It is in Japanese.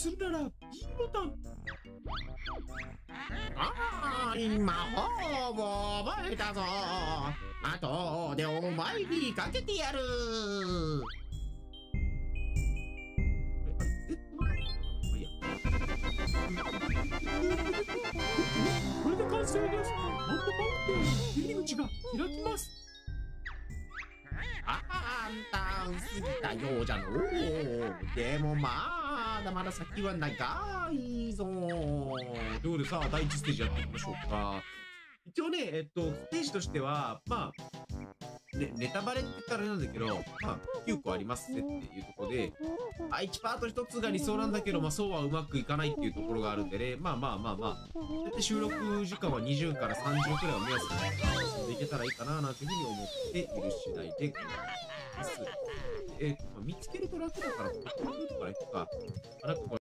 するなら B ボタン。 魔法を覚えたぞ。あとでお前にかけてやる。 これで完成です。マントファウンテン、入り口が開きます。 あんた過ぎたようじゃのう。でもまだまだ先は長いぞ。 ということでさあ、第1ステージやっていきましょうか。一応ね、ステージとしては、まあ、ネタバレって言ったらあれなんだけど、まあ、9個ありますぜっていうところで、1パート1つが理想なんだけど、まあ、そうはうまくいかないっていうところがあるんでね、まあ、そうやって収録時間は20から30くらいを目安にいけたらいいかななんていうふうに思っている次第でございます。見つけると楽だから、ここから行くか。なんかこれ